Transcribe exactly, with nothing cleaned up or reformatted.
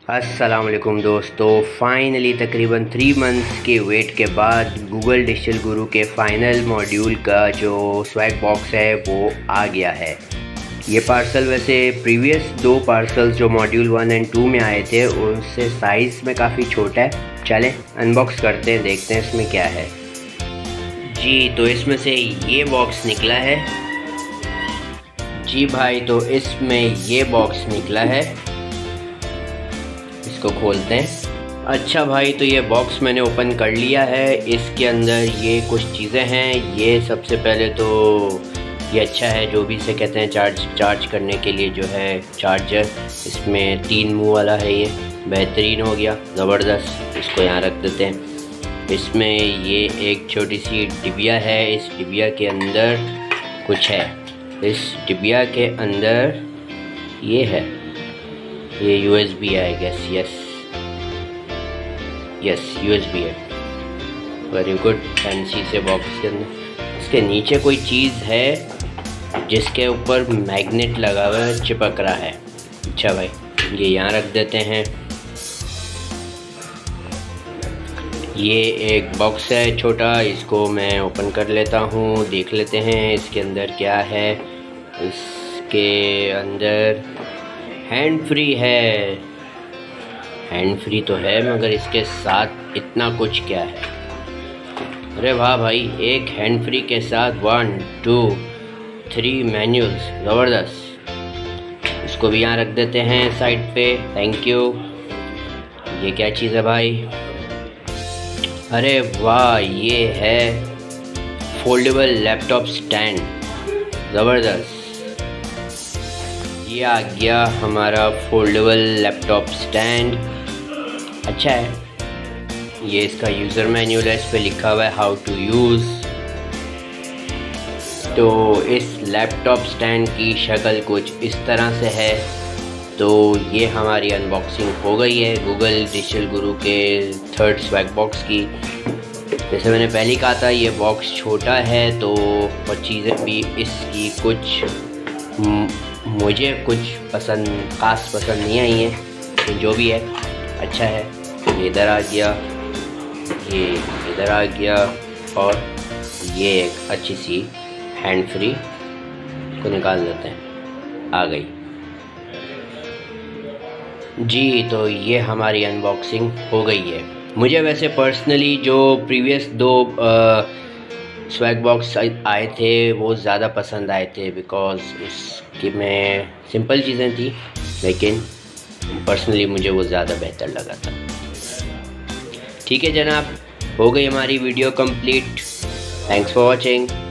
अस्सलाम वालेकुम दोस्तों, फाइनली तकरीबन थ्री मंथ्स के वेट के बाद गूगल डिजिटल गुरु के फाइनल मॉड्यूल का जो स्वैग बॉक्स है वो आ गया है। ये पार्सल वैसे प्रीवियस दो पार्सल्स जो मॉड्यूल वन एंड टू में आए थे उनसे साइज़ में काफ़ी छोटा है। चलें अनबॉक्स करते हैं, देखते हैं इसमें क्या है। जी तो इसमें से ये बॉक्स निकला है। जी भाई तो इसमें ये बॉक्स निकला है, इसको खोलते हैं। अच्छा भाई तो ये बॉक्स मैंने ओपन कर लिया है। इसके अंदर ये कुछ चीज़ें हैं। ये सबसे पहले तो ये अच्छा है, जो भी इसे कहते हैं चार्ज चार्ज करने के लिए जो है चार्जर। इसमें तीन मुंह वाला है, ये बेहतरीन हो गया, ज़बरदस्त। इसको यहाँ रख देते हैं। इसमें ये एक छोटी सी डिबिया है, इस डिबिया के अंदर कुछ है। इस डिबिया के अंदर ये है, ये यूएसबी है I guess. Yes yes USB है, वेरी गुड। फैंसी से बॉक्स के अंदर इसके नीचे कोई चीज़ है जिसके ऊपर मैग्नेट लगा हुआ है, चिपक रहा है। अच्छा भाई ये यहाँ रख देते हैं। ये एक बॉक्स है छोटा, इसको मैं ओपन कर लेता हूँ, देख लेते हैं इसके अंदर क्या है। इसके अंदर हैंड फ्री है, हैंड फ्री तो है मगर इसके साथ इतना कुछ क्या है। अरे वाह भाई, एक हैंड फ्री के साथ वन टू थ्री मैनुअल्स, ज़बरदस्त। इसको भी यहाँ रख देते हैं साइड पे, थैंक यू। ये क्या चीज़ है भाई? अरे वाह, ये है फोल्डेबल लैपटॉप स्टैंड, ज़बरदस्त। ये आ गया हमारा फोल्डेबल लैपटॉप स्टैंड, अच्छा है। ये इसका यूज़र मैनुअल है, इस पे लिखा हुआ है हाउ टू यूज़। तो इस लैपटॉप स्टैंड की शक्ल कुछ इस तरह से है। तो ये हमारी अनबॉक्सिंग हो गई है गूगल डिजिटल गुरु के थर्ड स्वैग बॉक्स की। जैसे मैंने पहले कहा था ये बॉक्स छोटा है, तो और चीज़ें भी इसकी कुछ मुझे कुछ पसंद ख़ास पसंद नहीं आई है, तो जो भी है अच्छा है। ये इधर आ गया, ये इधर आ गया, और ये एक अच्छी सी हैंड फ्री को निकाल देते हैं, आ गई। जी तो ये हमारी अनबॉक्सिंग हो गई है। मुझे वैसे पर्सनली जो प्रीवियस दो आ, स्वैग बॉक्स आए थे वो ज़्यादा पसंद आए थे, बिकॉज़ उसकी में सिंपल चीज़ें थी, लेकिन पर्सनली मुझे वो ज़्यादा बेहतर लगा था। ठीक है जनाब, हो गई हमारी video complete. Thanks for watching.